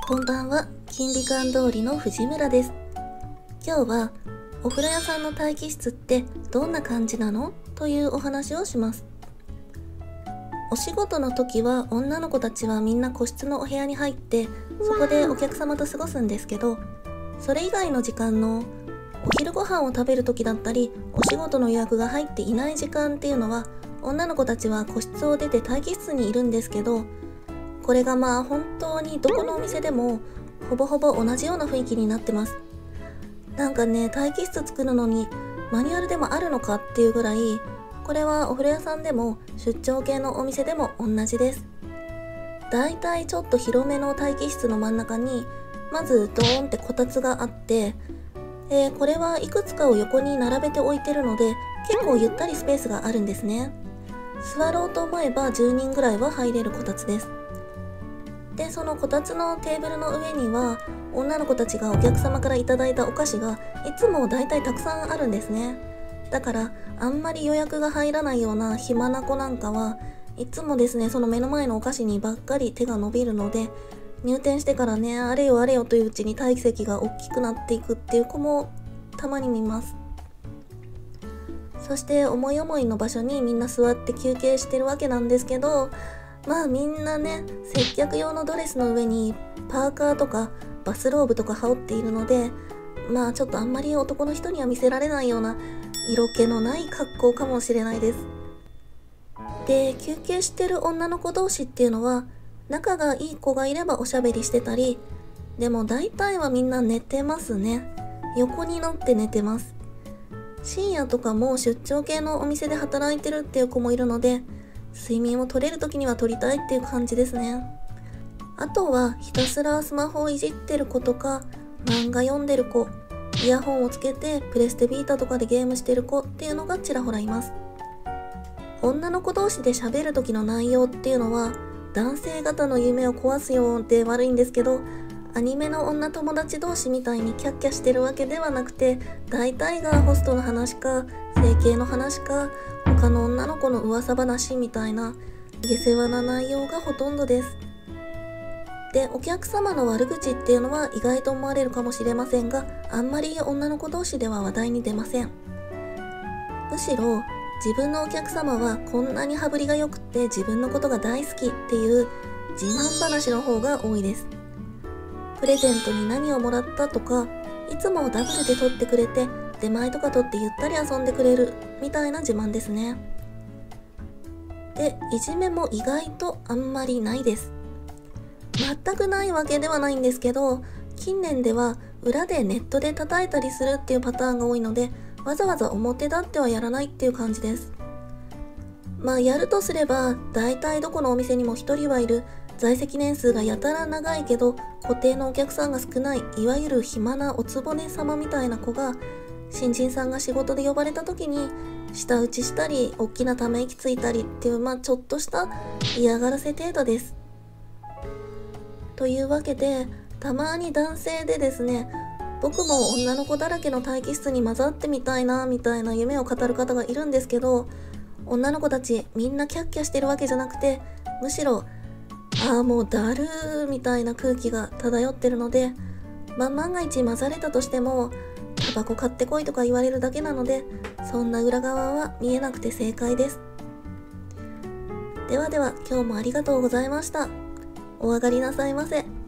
こんばんは、金美館通りの藤村です。今日はお風呂屋さんの待機室ってどんな感じなのというお話をします。お仕事の時は女の子たちはみんな個室のお部屋に入ってそこでお客様と過ごすんですけど、それ以外の時間のお昼ご飯を食べる時だったりお仕事の予約が入っていない時間っていうのは女の子たちは個室を出て待機室にいるんですけど、これが本当にどこのお店でもほぼほぼ同じような雰囲気になってます。なんかね、待機室作るのにマニュアルでもあるのかっていうぐらい、これはお風呂屋さんでも出張系のお店でも同じです。だいたいちょっと広めの待機室の真ん中にまずドーンってこたつがあって、これはいくつかを横に並べて置いてるので結構ゆったりスペースがあるんですね。座ろうと思えば10人ぐらいは入れるこたつです。で、そのこたつのテーブルの上には女の子たちがお客様からいただいたお菓子がいつもだいたいたくさんあるんですね。だからあんまり予約が入らないような暇な子なんかはいつもですね、その目の前のお菓子にばっかり手が伸びるので、入店してからね、あれよあれよといううちに体積が大きくなっていくっていう子もたまに見ます。そして思い思いの場所にみんな座って休憩してるわけなんですけど、みんなね、接客用のドレスの上にパーカーとかバスローブとか羽織っているので、ちょっとあんまり男の人には見せられないような色気のない格好かもしれないです。で、休憩してる女の子同士っていうのは仲がいい子がいればおしゃべりしてたり、でも大体はみんな寝てますね。横になって寝てます。深夜とかも出張系のお店で働いてるっていう子もいるので、睡眠を取れる時には取りたいっていう感じですね。あとはひたすらスマホをいじってる子とか、漫画読んでる子、イヤホンをつけてプレステビータとかでゲームしてる子っていうのがちらほらいます。女の子同士で喋る時の内容っていうのは男性方の夢を壊すよって悪いんですけど、アニメの女友達同士みたいにキャッキャしてるわけではなくて、大体がホストの話か整形の話か他の女の子の噂話みたいな下世話な内容がほとんどです。で、お客様の悪口っていうのは意外と思われるかもしれませんが、あんまり女の子同士では話題に出ません。むしろ自分のお客様はこんなに羽振りが良くって自分のことが大好きっていう自慢話の方が多いです。プレゼントに何をもらったとか、いつもダブルで取ってくれて出前とか取ってゆったり遊んでくれるみたいな自慢ですね。で、いじめも意外とあんまりないです。全くないわけではないんですけど、近年では裏でネットで叩いたりするっていうパターンが多いので、わざわざ表立ってはやらないっていう感じです。やるとすれば大体どこのお店にも一人はいる、在籍年数がやたら長いけど固定のお客さんが少ない、いわゆる暇なおつぼね様みたいな子が、新人さんが仕事で呼ばれた時に舌打ちしたり大きなため息ついたりっていうちょっとした嫌がらせ程度です。というわけで、たまに男性でですね、僕も女の子だらけの待機室に混ざってみたいなみたいな夢を語る方がいるんですけど、女の子たちみんなキャッキャしてるわけじゃなくて、むしろもうだるーみたいな空気が漂ってるので、万が一混ざれたとしてもタバコ買ってこいとか言われるだけなので、そんな裏側は見えなくて正解です。ではでは、今日もありがとうございました。お上がりなさいませ。